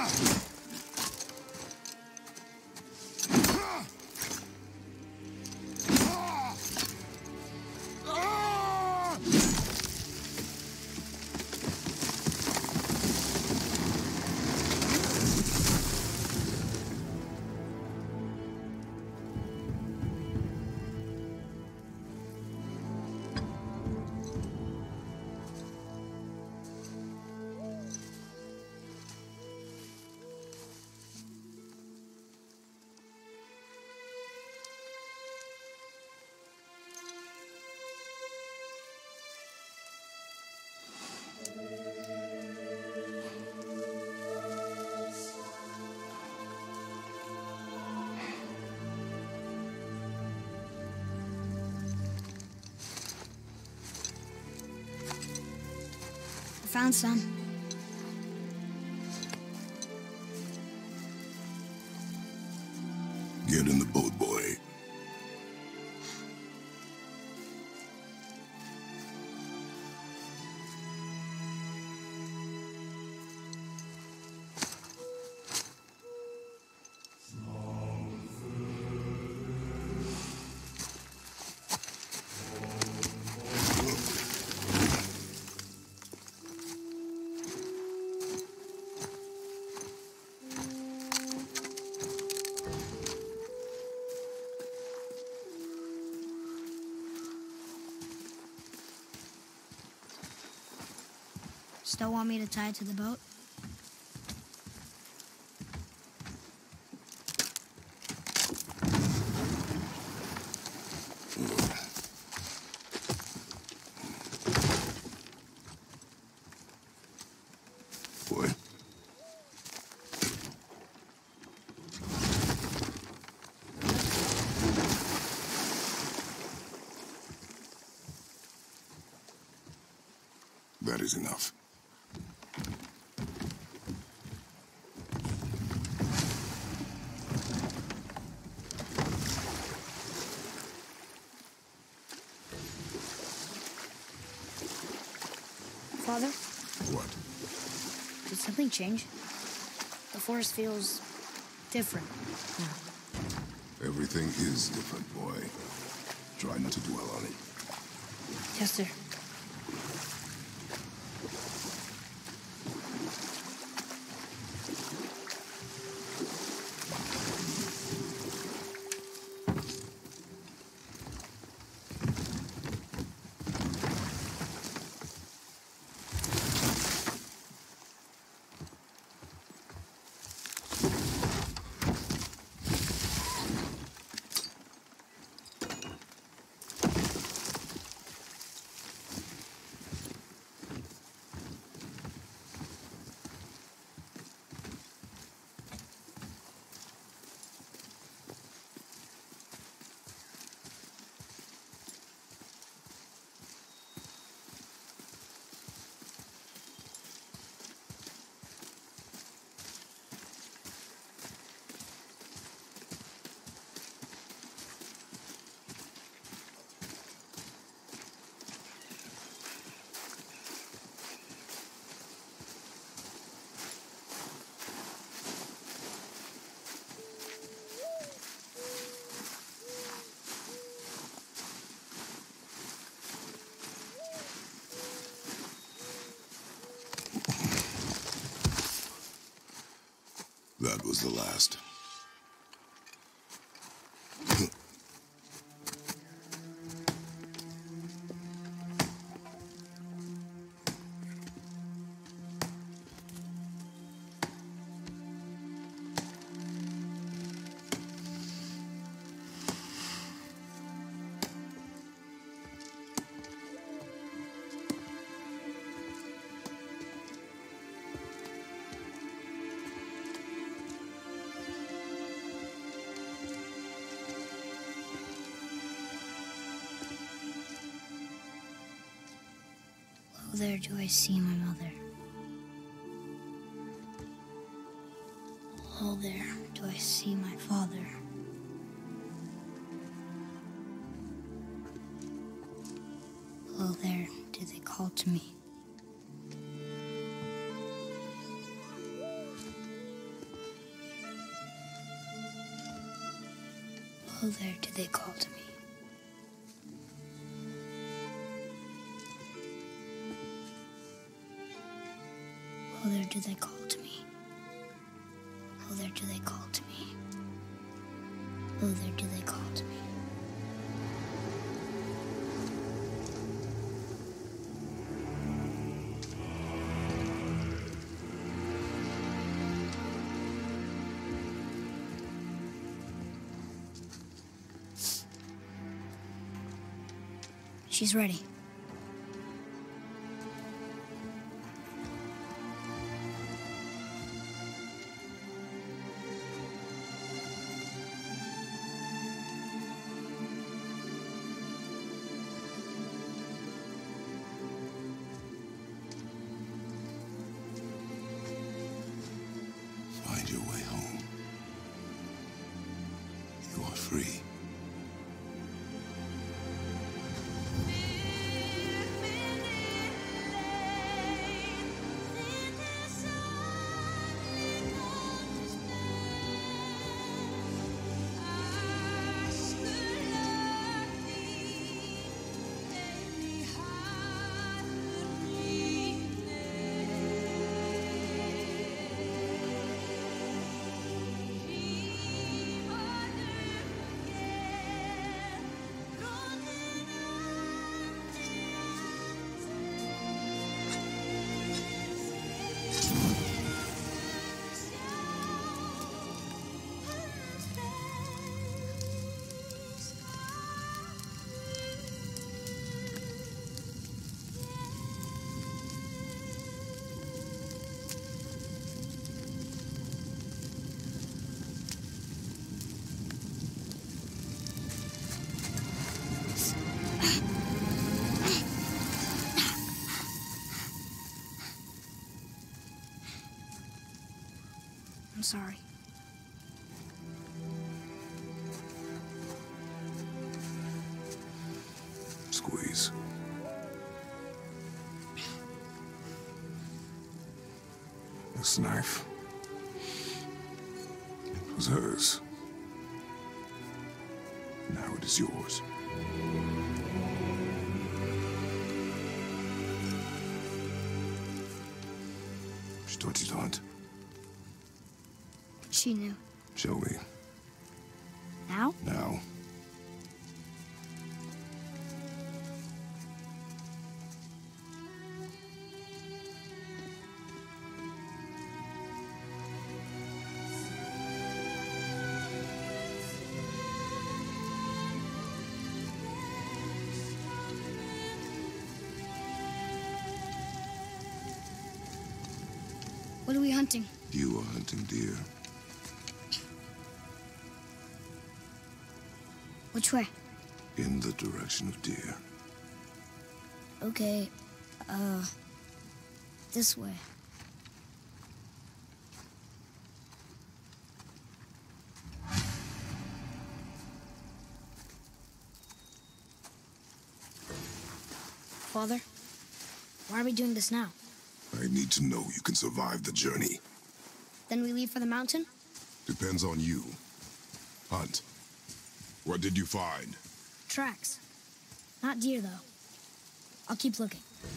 Found some. Get in the boat, boy. Still want me to tie it to the boat? Boy. That is enough. Father? What? Did something change? The forest feels different now. Everything is different, boy. Try not to dwell on it. Yes, sir. That was the last. Oh, there do I see my mother. Oh, there do I see my father. Oh, there do they call to me. Oh, there do they call to me. Oh, there do they call to me. Oh, there do they call to me. Oh, there do they call to me. She's ready. Find your way home. You are free. I'm sorry. Squeeze. This knife. It was hers. Now it is yours. She taught you to hunt. She knew. Show me. Now? Now. What are we hunting? You are hunting deer. Which way? In the direction of deer. Okay, this way. Father, why are we doing this now? I need to know you can survive the journey. Then we leave for the mountain? Depends on you. Hunt. What did you find? Tracks. Not deer, though. I'll keep looking.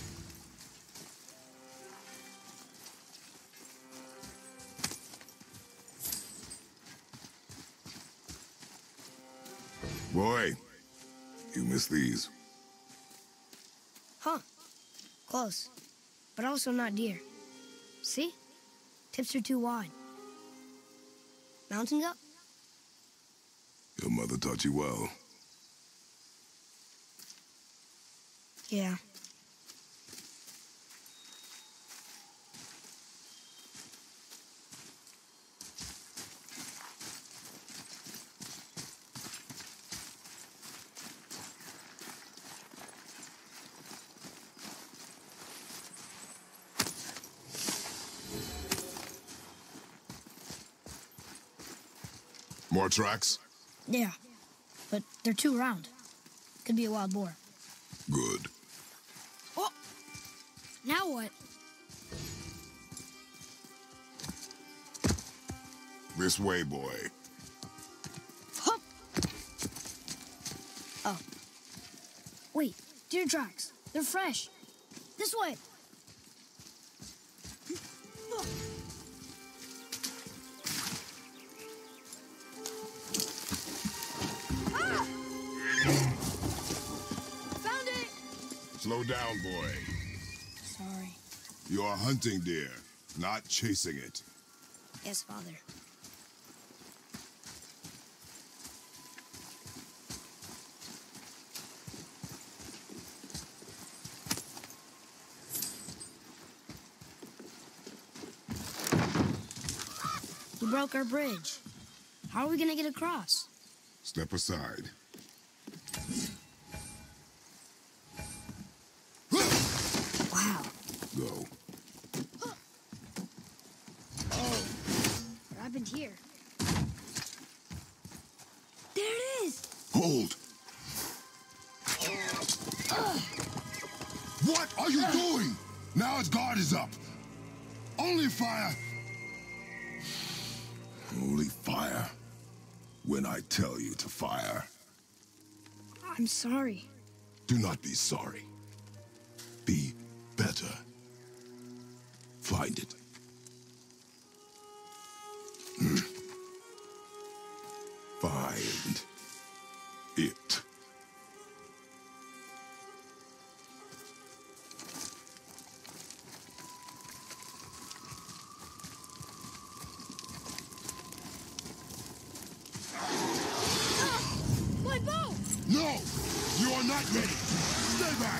Boy, you missed these. Huh. Close. But also not deer. See? Tips are too wide. Mountain goat? Your mother taught you well. Yeah. More tracks? Yeah. But they're too round. Could be a wild boar. Good. Oh! Now what? This way, boy. Hup! Oh. Wait, deer tracks. They're fresh. This way. Ah! Found it! Slow down, boy. Sorry. You are hunting deer, not chasing it. Yes, Father. We broke our bridge. How are we gonna get across? Step aside. Wow. Go. Oh. What happened here? There it is! Hold! What are you doing? Now his guard is up. Only fire. Only fire. When I tell you to fire. I'm sorry. Do not be sorry. Be better. Find it. Find it. My bow! No! You are not ready! Stay back!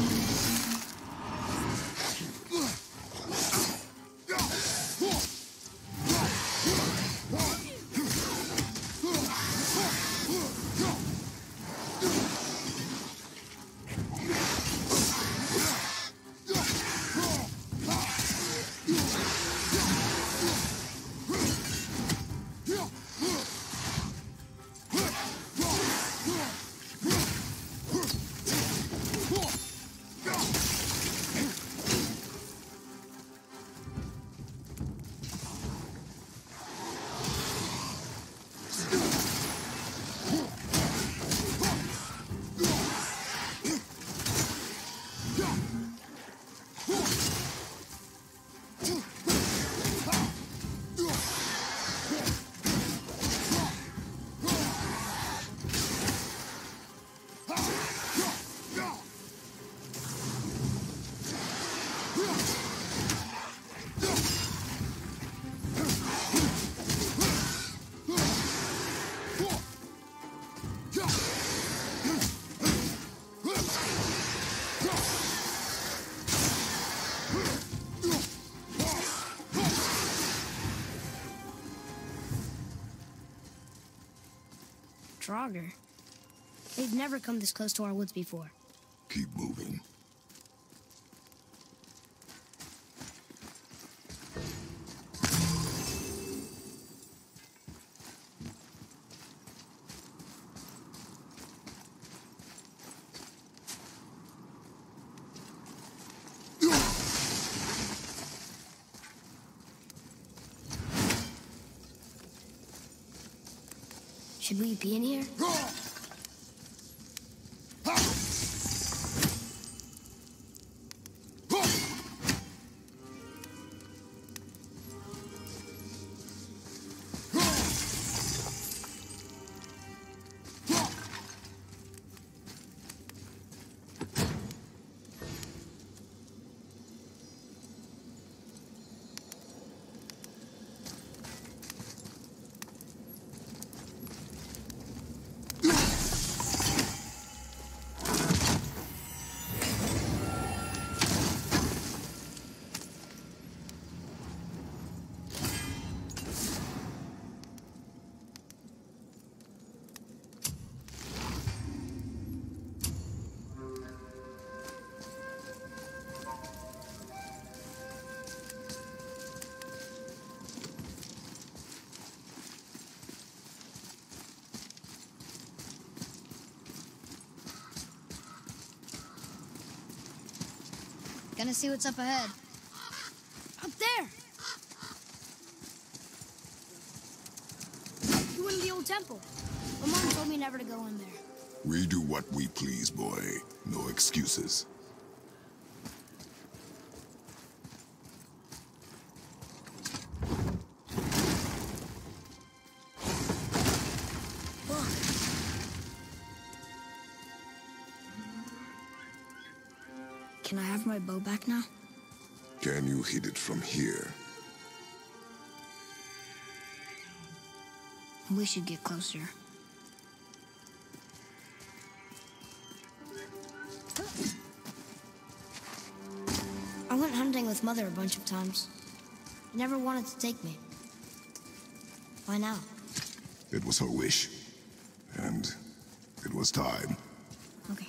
Draugr. They've never come this close to our woods before. Keep moving. Should we be in here? Gonna see what's up ahead. Up there! You went in the old temple. My mom told me never to go in there. We do what we please, boy. No excuses. Can I have my bow back now? Can you hit it from here? We should get closer. I went hunting with Mother a bunch of times. She never wanted to take me. Why now? It was her wish. And it was time. Okay.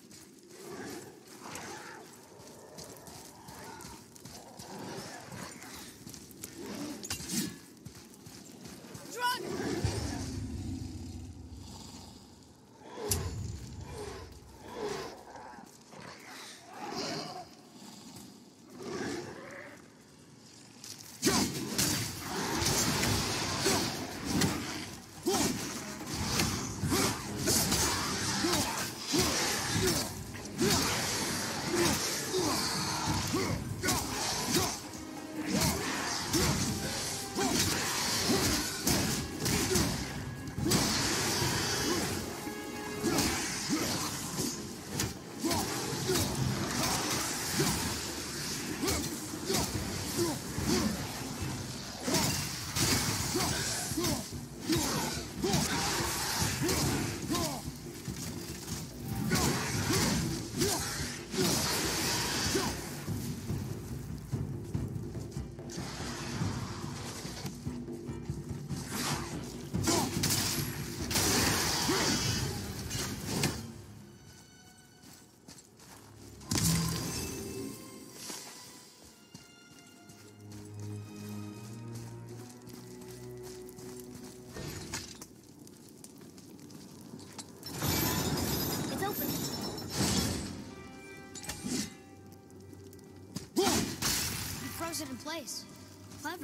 It in place. Clever.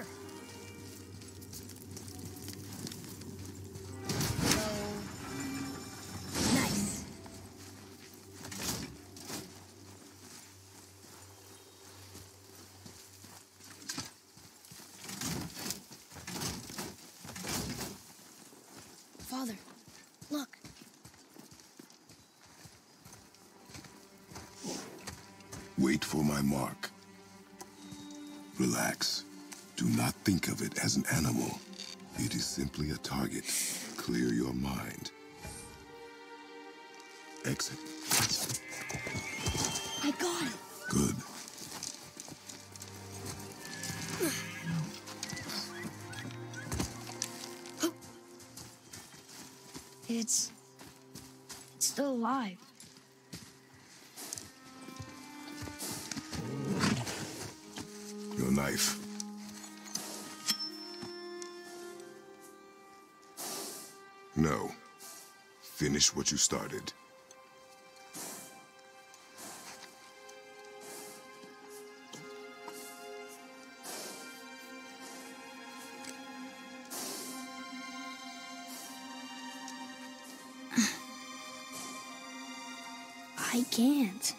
Nice. Father, look. Wait for my mark. Relax. Do not think of it as an animal. It is simply a target. Clear your mind. Exit. I got it. Good. It's still alive. Your knife. No. Finish what you started. I can't.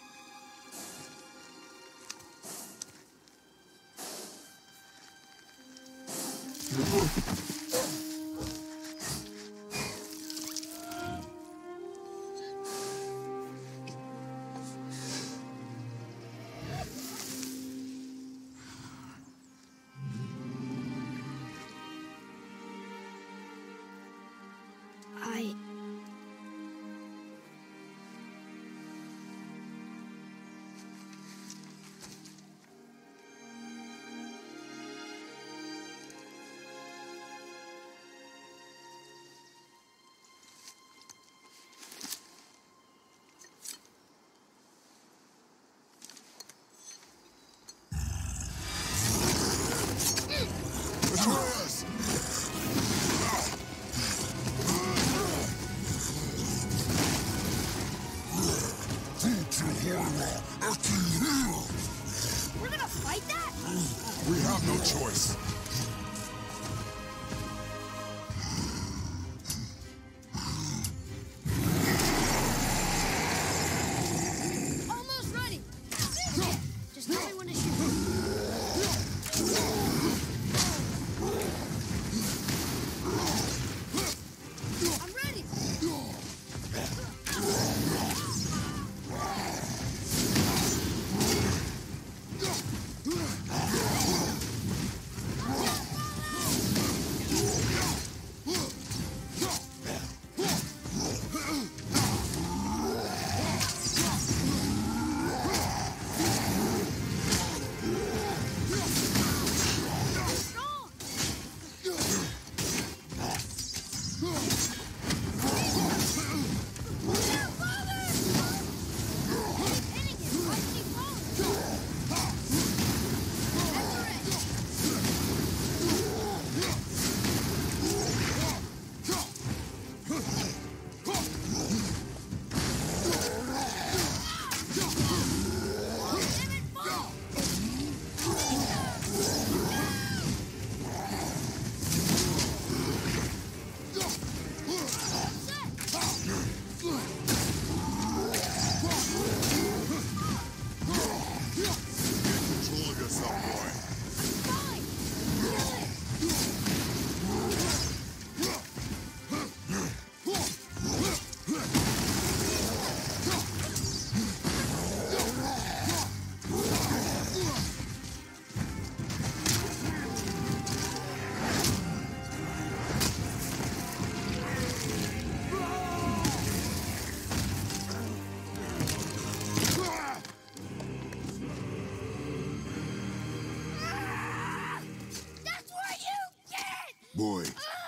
Boy.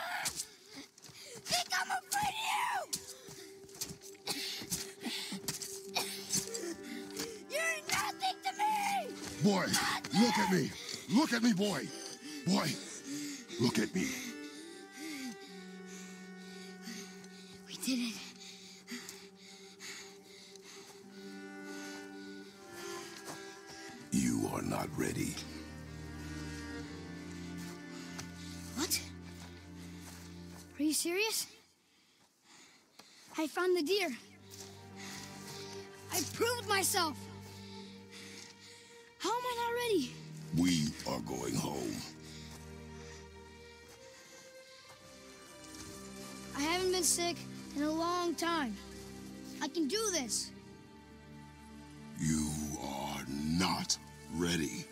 Think I'm afraid of you! You're nothing to me! Boy, look at me. Look at me, boy. Boy, look at me. We did it. You are not ready. What? Are you serious? I found the deer. I proved myself. How am I not ready? We are going home. I haven't been sick in a long time. I can do this. You are not ready.